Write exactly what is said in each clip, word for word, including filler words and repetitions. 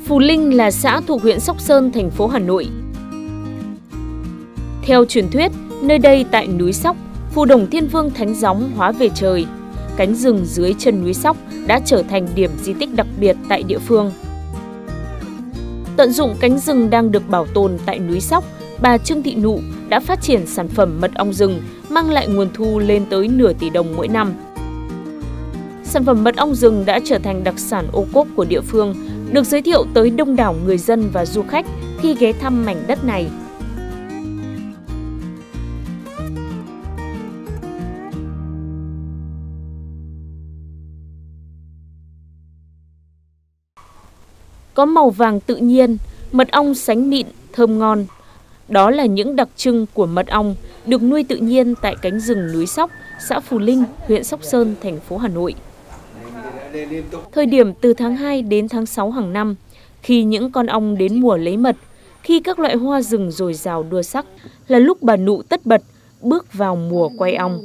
Phù Linh là xã thuộc huyện Sóc Sơn, thành phố Hà Nội. Theo truyền thuyết, nơi đây tại núi Sóc, Phù Đồng Thiên Vương Thánh Gióng hóa về trời. Cánh rừng dưới chân núi Sóc đã trở thành điểm di tích đặc biệt tại địa phương. Tận dụng cánh rừng đang được bảo tồn tại núi Sóc, bà Trương Thị Nụ đã phát triển sản phẩm mật ong rừng, mang lại nguồn thu lên tới nửa tỷ đồng mỗi năm. Sản phẩm mật ong rừng đã trở thành đặc sản ô cốp của địa phương, được giới thiệu tới đông đảo người dân và du khách khi ghé thăm mảnh đất này. Có màu vàng tự nhiên, mật ong sánh mịn, thơm ngon. Đó là những đặc trưng của mật ong được nuôi tự nhiên tại cánh rừng núi Sóc, xã Phù Linh, huyện Sóc Sơn, thành phố Hà Nội. Thời điểm từ tháng hai đến tháng sáu hàng năm, khi những con ong đến mùa lấy mật, khi các loại hoa rừng dồi dào đua sắc, là lúc bà Nụ tất bật bước vào mùa quay ong.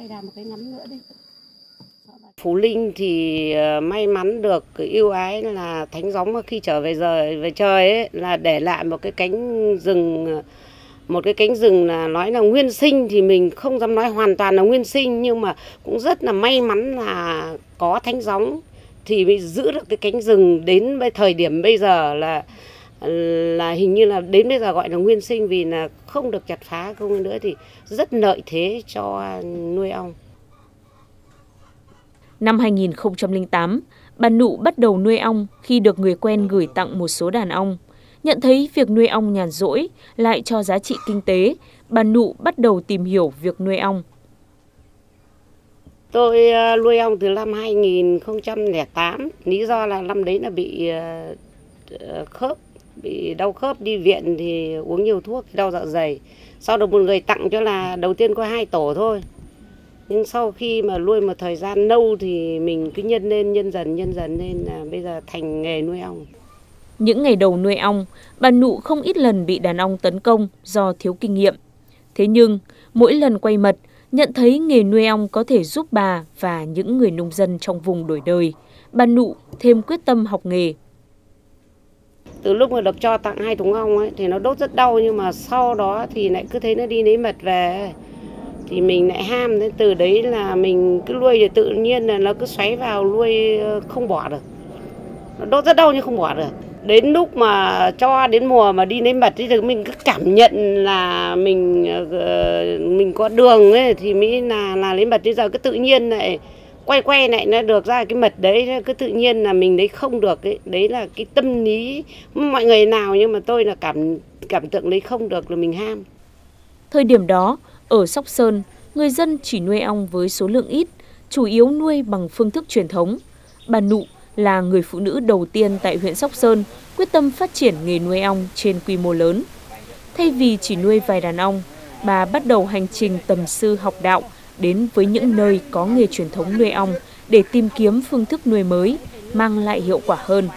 Phú Linh thì may mắn được ưu ái là Thánh Gióng khi trở về giờ về trời ấy, là để lại một cái cánh rừng, một cái cánh rừng là nói là nguyên sinh thì mình không dám nói hoàn toàn là nguyên sinh, nhưng mà cũng rất là may mắn là có Thánh Gióng thì mới giữ được cái cánh rừng đến thời điểm bây giờ là là hình như là đến bây giờ gọi là nguyên sinh, vì là không được chặt phá không nữa thì rất lợi thế cho nuôi ong. Năm hai nghìn không trăm lẻ tám, bà Nụ bắt đầu nuôi ong khi được người quen gửi tặng một số đàn ong. Nhận thấy việc nuôi ong nhàn rỗi lại cho giá trị kinh tế, bà Nụ bắt đầu tìm hiểu việc nuôi ong. Tôi nuôi ong từ năm hai nghìn không trăm lẻ tám, lý do là năm đấy là bị khớp, bị đau khớp, đi viện thì uống nhiều thuốc, đau dạ dày. Sau được một người tặng cho là đầu tiên có hai tổ thôi. Nhưng sau khi mà nuôi một thời gian lâu thì mình cứ nhân lên, nhân dần, nhân dần nên là bây giờ thành nghề nuôi ong. Những ngày đầu nuôi ong, bà Nụ không ít lần bị đàn ong tấn công do thiếu kinh nghiệm. Thế nhưng, mỗi lần quay mật, nhận thấy nghề nuôi ong có thể giúp bà và những người nông dân trong vùng đổi đời, bà Nụ thêm quyết tâm học nghề. Từ lúc mà được cho tặng hai thùng ong ấy, thì nó đốt rất đau, nhưng mà sau đó thì lại cứ thấy nó đi lấy mật về. Thì mình lại ham, đến từ đấy là mình cứ nuôi thì tự nhiên là nó cứ xoáy vào nuôi không bỏ được. Nó đốt rất đau nhưng không bỏ được. Đến lúc mà cho đến mùa mà đi lấy mật thì mình cứ cảm nhận là mình mình có đường ấy thì mới là là lấy mật. Bây giờ cứ tự nhiên lại quay quay lại nó được ra cái mật đấy, cứ tự nhiên là mình đấy không được ấy. Đấy là cái tâm lý mọi người nào, nhưng mà tôi là cảm cảm tưởng đấy không được là mình ham. Thời điểm đó, ở Sóc Sơn, người dân chỉ nuôi ong với số lượng ít, chủ yếu nuôi bằng phương thức truyền thống. Bà Nụ là người phụ nữ đầu tiên tại huyện Sóc Sơn quyết tâm phát triển nghề nuôi ong trên quy mô lớn. Thay vì chỉ nuôi vài đàn ong, bà bắt đầu hành trình tầm sư học đạo đến với những nơi có nghề truyền thống nuôi ong để tìm kiếm phương thức nuôi mới, mang lại hiệu quả hơn.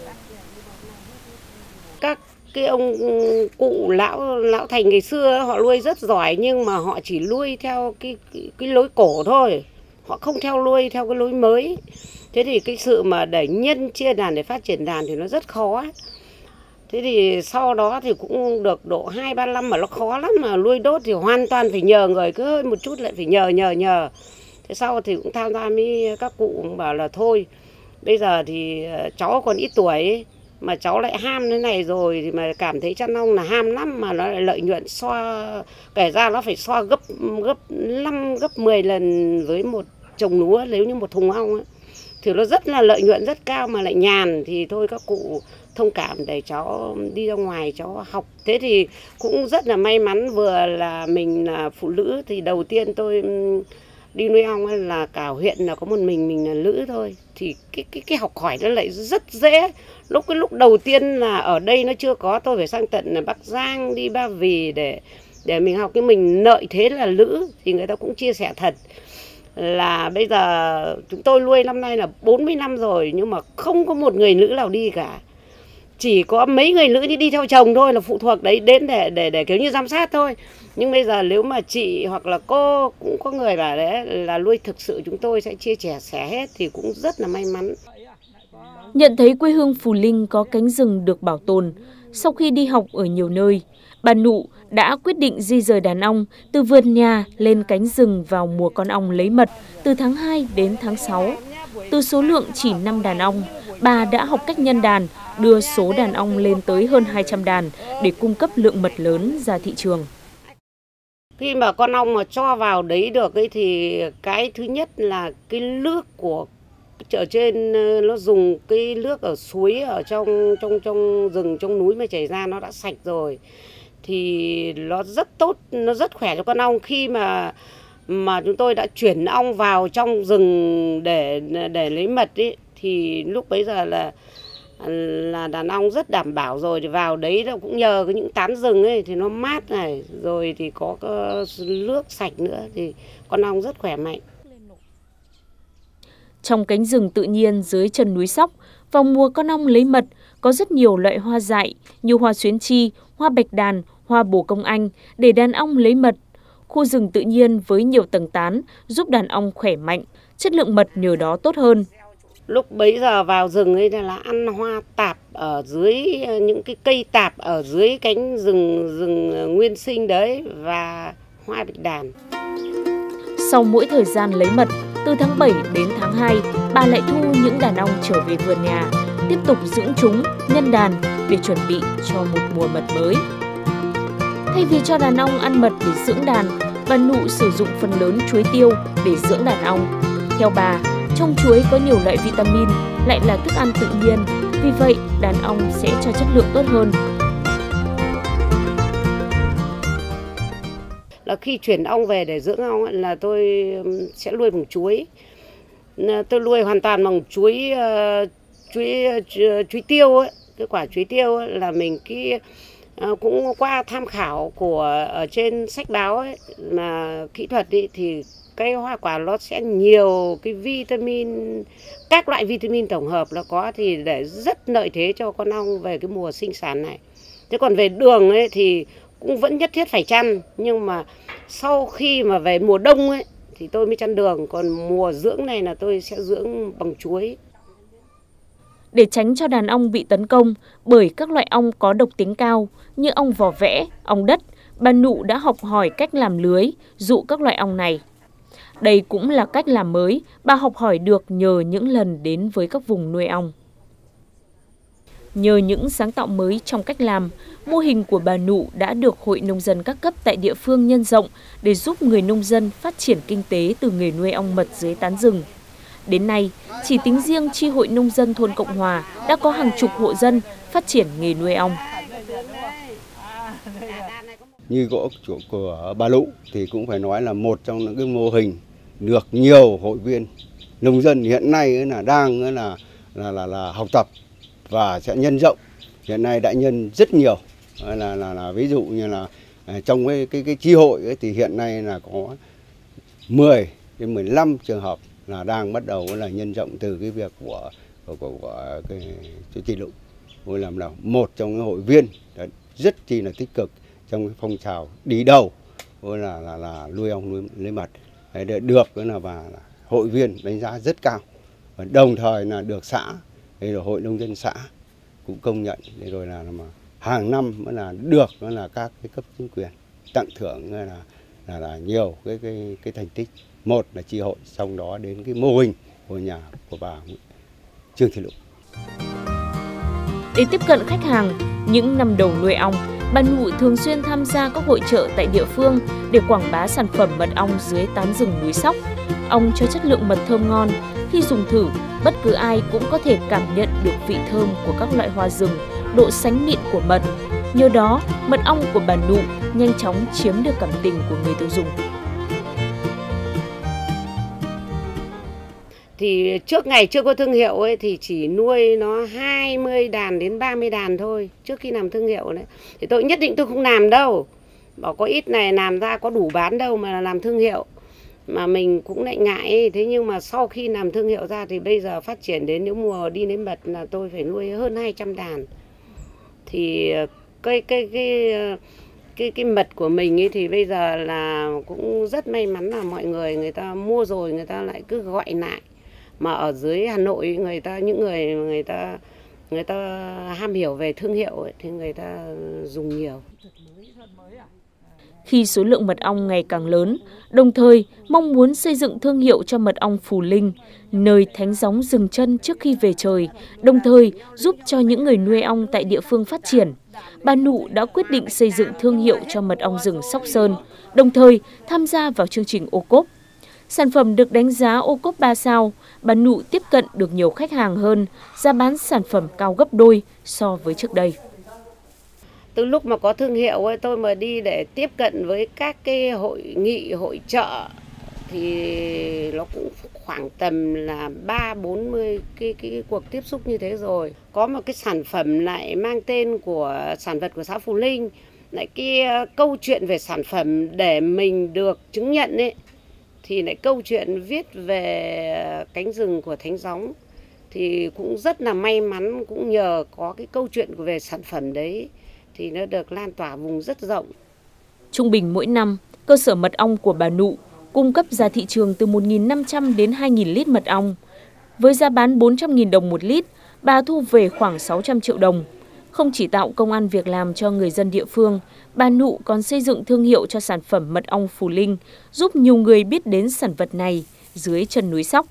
Các cái ông cụ lão lão thành ngày xưa họ nuôi rất giỏi, nhưng mà họ chỉ nuôi theo cái, cái cái lối cổ thôi, họ không theo nuôi theo cái lối mới. Thế thì cái sự mà để nhân chia đàn để phát triển đàn thì nó rất khó. Thế thì sau đó thì cũng được độ hai ba năm mà nó khó lắm, mà nuôi đốt thì hoàn toàn phải nhờ người, cứ hơi một chút lại phải nhờ nhờ nhờ. Thế sau thì cũng tham gia với các cụ cũng bảo là thôi, bây giờ thì cháu còn ít tuổi ấy, mà cháu lại ham thế này rồi thì mà cảm thấy chăn ong là ham lắm, mà nó lại lợi nhuận so kể ra nó phải so gấp gấp năm gấp mười lần với một trồng lúa. Nếu như một thùng ong ấy thì nó rất là lợi nhuận rất cao mà lại nhàn, thì thôi các cụ thông cảm để cháu đi ra ngoài cháu học. Thế thì cũng rất là may mắn, vừa là mình là phụ nữ thì đầu tiên tôi đi nuôi ong là cả huyện là có một mình mình là nữ thôi, thì cái cái cái học hỏi nó lại rất dễ. Lúc cái lúc đầu tiên là ở đây nó chưa có, tôi phải sang tận là Bắc Giang, đi Ba Vì để để mình học. Cái mình lợi thế là nữ thì người ta cũng chia sẻ thật là bây giờ chúng tôi nuôi năm nay là bốn mươi năm rồi, nhưng mà không có một người nữ nào đi cả. Chỉ có mấy người nữ đi đi theo chồng thôi, là phụ thuộc đấy đến để để để kiểu như giám sát thôi. Nhưng bây giờ nếu mà chị hoặc là cô cũng có người bảo đấy là nuôi thực sự chúng tôi sẽ chia sẻ sẻ hết thì cũng rất là may mắn. Nhận thấy quê hương Phù Linh có cánh rừng được bảo tồn, sau khi đi học ở nhiều nơi, bà Nụ đã quyết định di rời đàn ong từ vườn nhà lên cánh rừng vào mùa con ong lấy mật từ tháng hai đến tháng sáu. Từ số lượng chỉ năm đàn ong, bà đã học cách nhân đàn, đưa số đàn ong lên tới hơn hai trăm đàn để cung cấp lượng mật lớn ra thị trường. Khi mà con ong mà cho vào đấy được ấy thì cái thứ nhất là cái nước của ở trên nó dùng cái nước ở suối ở trong trong trong rừng trong núi mà chảy ra nó đã sạch rồi thì nó rất tốt, nó rất khỏe cho con ong. Khi mà mà chúng tôi đã chuyển ong vào trong rừng để để lấy mật ấy thì lúc bấy giờ là là đàn ong rất đảm bảo rồi, thì vào đấy nó cũng nhờ cái những tán rừng ấy thì nó mát này, rồi thì có nước sạch nữa thì con ong rất khỏe mạnh. Trong cánh rừng tự nhiên dưới chân núi Sóc, vào mùa con ong lấy mật có rất nhiều loại hoa dại như hoa xuyến chi, hoa bạch đàn, hoa bồ công anh để đàn ong lấy mật. Khu rừng tự nhiên với nhiều tầng tán giúp đàn ong khỏe mạnh, chất lượng mật nhờ đó tốt hơn. Lúc bấy giờ vào rừng ấy là ăn hoa tạp ở dưới những cái cây tạp ở dưới cánh rừng rừng nguyên sinh đấy và hoa bạch đàn. Sau mỗi thời gian lấy mật, từ tháng bảy đến tháng hai, bà lại thu những đàn ong trở về vườn nhà, tiếp tục dưỡng chúng, nhân đàn để chuẩn bị cho một mùa mật mới. Thay vì cho đàn ong ăn mật để dưỡng đàn, bà Nụ sử dụng phần lớn chuối tiêu để dưỡng đàn ong. Theo bà, trong chuối có nhiều loại vitamin, lại là thức ăn tự nhiên, vì vậy đàn ong sẽ cho chất lượng tốt hơn. Là khi chuyển ong về để dưỡng ong là tôi sẽ nuôi bằng chuối. Tôi nuôi hoàn toàn bằng chuối chuối chuối tiêu ấy, cái quả chuối tiêu ấy, là mình cái cũng qua tham khảo của ở trên sách báo ấy mà kỹ thuật ấy, thì cái hoa quả nó sẽ nhiều cái vitamin, các loại vitamin tổng hợp nó có thì để rất lợi thế cho con ong về cái mùa sinh sản này. Thế còn về đường ấy thì cũng vẫn nhất thiết phải chăn, nhưng mà sau khi mà về mùa đông ấy thì tôi mới chăn đường, còn mùa dưỡng này là tôi sẽ dưỡng bằng chuối. Để tránh cho đàn ong bị tấn công bởi các loại ong có độc tính cao như ong vỏ vẽ, ong đất, bà Nụ đã học hỏi cách làm lưới dụ các loại ong này. Đây cũng là cách làm mới bà học hỏi được nhờ những lần đến với các vùng nuôi ong. Nhờ những sáng tạo mới trong cách làm, mô hình của bà Nụ đã được Hội Nông dân các cấp tại địa phương nhân rộng để giúp người nông dân phát triển kinh tế từ nghề nuôi ong mật dưới tán rừng. Đến nay, chỉ tính riêng chi hội nông dân thôn Cộng Hòa đã có hàng chục hộ dân phát triển nghề nuôi ong. Như gỗ của bà Nụ thì cũng phải nói là một trong những cái mô hình được nhiều hội viên nông dân hiện nay là đang là là là, là học tập và sẽ nhân rộng. Hiện nay đã nhân rất nhiều, là là, là ví dụ như là trong cái cái cái chi hội ấy, thì hiện nay là có mười đến mười lăm trường hợp là đang bắt đầu là nhân rộng từ cái việc của của, của, của cái chú Chị Nụ. Tôi làm là một trong những hội viên rất chi là tích cực trong cái phong trào đi đầu là là là nuôi ong nuôi lấy mật. Đấy, để được là và là hội viên đánh giá rất cao, và đồng thời là được xã, rồi hội nông dân xã cũng công nhận, để rồi là, là mà hàng năm mới là được nó là các cái cấp chính quyền tặng thưởng là là là nhiều cái cái cái thành tích. Một là chi hội, trong đó đến cái mô hình của nhà của bà Trương Thị Nụ. Để tiếp cận khách hàng, những năm đầu nuôi ong, bà Nụ thường xuyên tham gia các hội chợ tại địa phương để quảng bá sản phẩm mật ong dưới tán rừng núi Sóc. Ong cho chất lượng mật thơm ngon, khi dùng thử, bất cứ ai cũng có thể cảm nhận được vị thơm của các loại hoa rừng, độ sánh mịn của mật. Nhờ đó, mật ong của bà Nụ nhanh chóng chiếm được cảm tình của người tiêu dùng. Thì trước ngày chưa có thương hiệu ấy thì chỉ nuôi nó hai mươi đàn đến ba mươi đàn thôi, trước khi làm thương hiệu đấy. Thì tôi nhất định tôi không làm đâu. Bảo có ít này làm ra có đủ bán đâu mà làm thương hiệu. Mà mình cũng lại ngại ấy. Thế nhưng mà sau khi làm thương hiệu ra thì bây giờ phát triển đến nếu mùa đi lấy mật là tôi phải nuôi hơn hai trăm đàn. Thì cái cái cái cái cái mật của mình ấy thì bây giờ là cũng rất may mắn là mọi người người ta mua rồi người ta lại cứ gọi lại. Mà ở dưới Hà Nội người ta những người người ta người ta ham hiểu về thương hiệu ấy, thì người ta dùng nhiều. Khi số lượng mật ong ngày càng lớn, đồng thời mong muốn xây dựng thương hiệu cho mật ong Phù Linh, nơi thánh gióng dừng chân trước khi về trời, đồng thời giúp cho những người nuôi ong tại địa phương phát triển, bà Nụ đã quyết định xây dựng thương hiệu cho mật ong rừng Sóc Sơn, đồng thời tham gia vào chương trình ô cốp. Sản phẩm được đánh giá ô cốp ba sao, bà Nụ tiếp cận được nhiều khách hàng hơn, giá bán sản phẩm cao gấp đôi so với trước đây. Từ lúc mà có thương hiệu ấy, tôi mà đi để tiếp cận với các cái hội nghị, hội chợ thì nó cũng khoảng tầm là ba bốn mươi cái, cái, cái cuộc tiếp xúc như thế rồi. Có một cái sản phẩm lại mang tên của sản vật của xã Phù Linh, lại cái câu chuyện về sản phẩm để mình được chứng nhận ấy, thì lại câu chuyện viết về cánh rừng của thánh gióng. Thì cũng rất là may mắn, cũng nhờ có cái câu chuyện về sản phẩm đấy thì nó được lan tỏa vùng rất rộng. Trung bình mỗi năm, cơ sở mật ong của bà Nụ cung cấp ra thị trường từ một nghìn năm trăm đến hai nghìn lít mật ong. Với giá bán bốn trăm nghìn đồng một lít, bà thu về khoảng sáu trăm triệu đồng. Không chỉ tạo công ăn việc làm cho người dân địa phương, bà Nụ còn xây dựng thương hiệu cho sản phẩm mật ong Phù Linh, giúp nhiều người biết đến sản vật này dưới chân núi Sóc.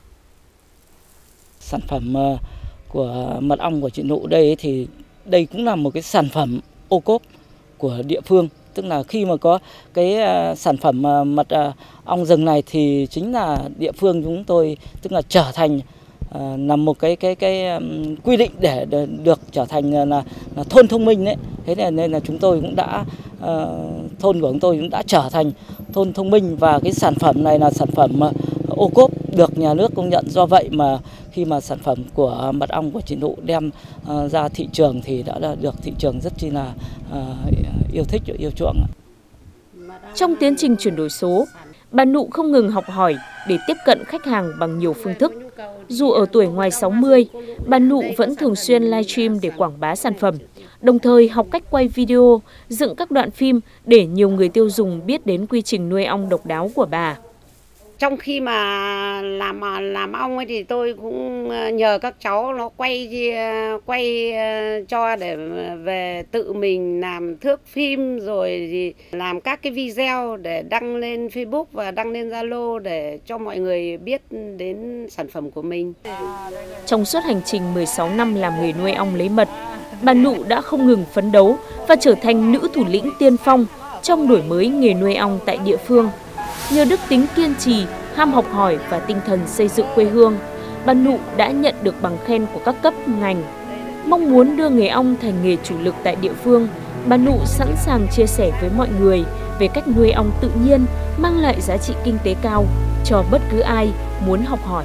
Sản phẩm của mật ong của chị Nụ đây thì đây cũng là một cái sản phẩm ô cốp của địa phương. Tức là khi mà có cái sản phẩm mật ong rừng này thì chính là địa phương chúng tôi tức là trở thành là một cái cái cái quy định để được trở thành là, là thôn thông minh đấy. Thế nên, nên là chúng tôi cũng đã thôn của chúng tôi cũng đã trở thành thôn thông minh, và cái sản phẩm này là sản phẩm ô cốp được nhà nước công nhận. Do vậy mà khi mà sản phẩm của mật ong của chị Nụ đem uh, ra thị trường thì đã được thị trường rất chi là uh, yêu thích và yêu chuộng. Trong tiến trình chuyển đổi số, bà Nụ không ngừng học hỏi để tiếp cận khách hàng bằng nhiều phương thức. Dù ở tuổi ngoài sáu mươi, bà Nụ vẫn thường xuyên livestream để quảng bá sản phẩm, đồng thời học cách quay video, dựng các đoạn phim để nhiều người tiêu dùng biết đến quy trình nuôi ong độc đáo của bà. Trong khi mà làm làm ong ấy thì tôi cũng nhờ các cháu nó quay quay cho để về tự mình làm thước phim, rồi thì làm các cái video để đăng lên Facebook và đăng lên Zalo để cho mọi người biết đến sản phẩm của mình. Trong suốt hành trình mười sáu năm làm nghề nuôi ong lấy mật, bà Nụ đã không ngừng phấn đấu và trở thành nữ thủ lĩnh tiên phong trong đổi mới nghề nuôi ong tại địa phương. Nhờ đức tính kiên trì, ham học hỏi và tinh thần xây dựng quê hương, bà Nụ đã nhận được bằng khen của các cấp ngành. Mong muốn đưa nghề ong thành nghề chủ lực tại địa phương, bà Nụ sẵn sàng chia sẻ với mọi người về cách nuôi ong tự nhiên mang lại giá trị kinh tế cao cho bất cứ ai muốn học hỏi.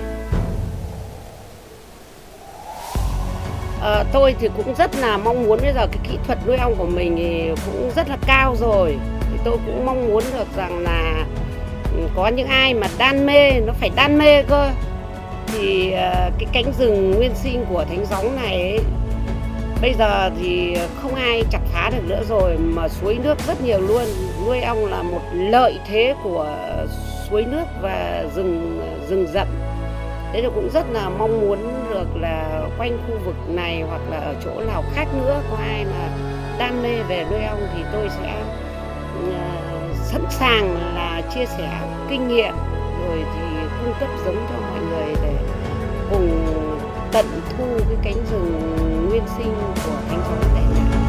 À, tôi thì cũng rất là mong muốn bây giờ cái kỹ thuật nuôi ong của mình thì cũng rất là cao rồi. Thì tôi cũng mong muốn được rằng là có những ai mà đam mê, nó phải đam mê cơ, thì cái cánh rừng nguyên sinh của thánh gióng này ấy, bây giờ thì không ai chặt phá được nữa rồi, mà suối nước rất nhiều luôn. Nuôi ong là một lợi thế của suối nước và rừng rừng rậm. Thế thì cũng rất là mong muốn được là quanh khu vực này hoặc là ở chỗ nào khác nữa có ai mà đam mê về nuôi ong thì tôi sẽ uh, sẵn sàng là chia sẻ kinh nghiệm, rồi thì cung cấp giống cho mọi người để cùng tận thu cái cánh rừng nguyên sinh của thánh gióng Tẻ Nhạn.